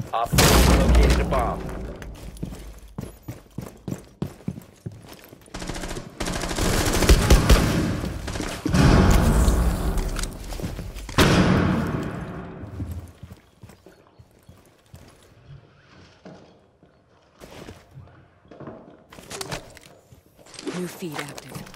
Op 4 located a bomb. New feed active.